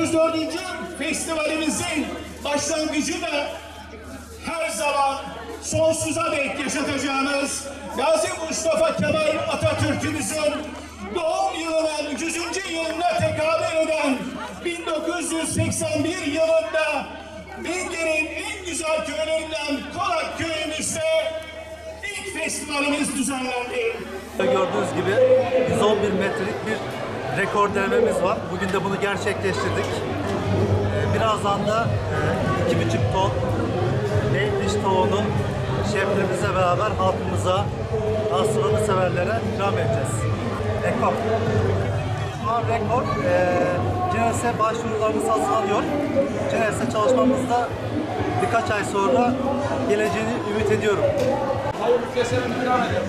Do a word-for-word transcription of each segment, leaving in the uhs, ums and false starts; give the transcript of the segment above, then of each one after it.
otuz dördüncü festivalimizin başlangıcı da her zaman sonsuza dek yaşatacağımız Gazi Mustafa Kemal Atatürk'ümüzün doğum yılının yüzüncü yılına tekabül eden bin dokuz yüz seksen bir yılında Binger'in en güzel köylerinden Kolak köyümüzde ilk festivalimiz düzenlendi. Gördüğünüz gibi yüz on bir metrelik bir rekor denememiz var. Bugün de bunu gerçekleştirdik. Birazdan da iki buçuk ton diş tavuğunu şeflerimizle beraber halkımıza, astronomi severlere ikram edeceğiz. Rekor. Şu an rekor. C N S başvurularımız hazırlanıyor. C N S çalışmamızda birkaç ay sonra geleceğini ümit ediyorum. Tavuk keselim, ikram edelim.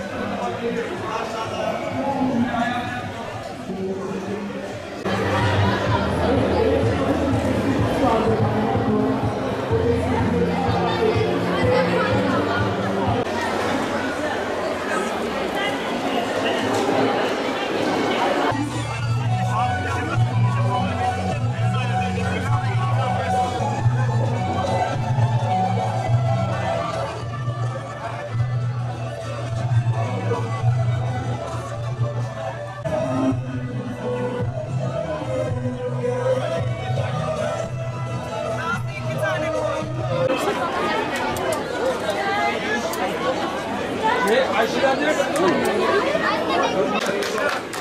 Ayşe'den nerede?